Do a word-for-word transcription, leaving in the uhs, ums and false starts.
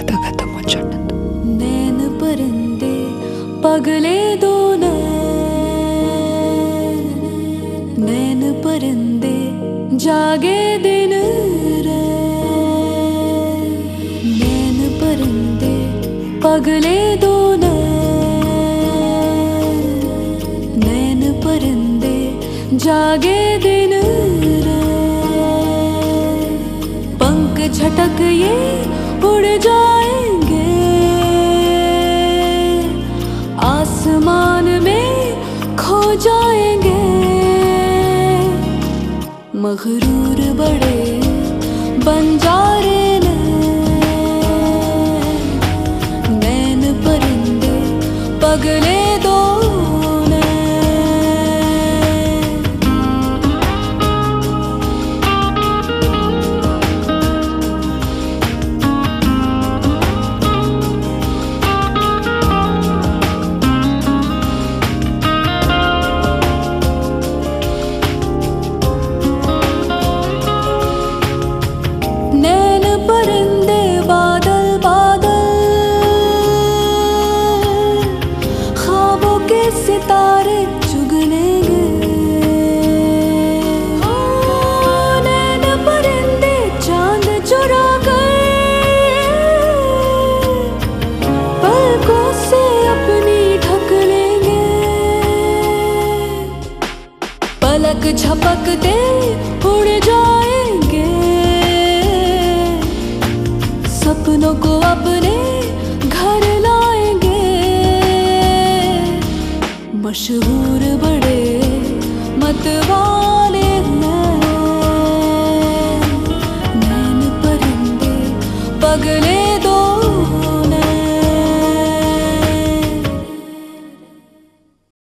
కథ కథ ముచ్చటతో नैन परिंदे पगले दो नैन नैन परिंदे जागे दिन रैन नैन परिंदे पगले दो नैन नैन परिंदे जागे दिन रैन पंख झटक ये उड़ जाएंगे आसमान में खो जाएंगे मगरूर बड़े बंजारे नैन नैन परिंदे पगले दो नैन परिंदे बादल बादल ख्वाबों के सितारे चुग लेंगे नैन परिंदे चांद चुरा कर पलकों से अपनी ढक लेंगे पलक झपकते उड़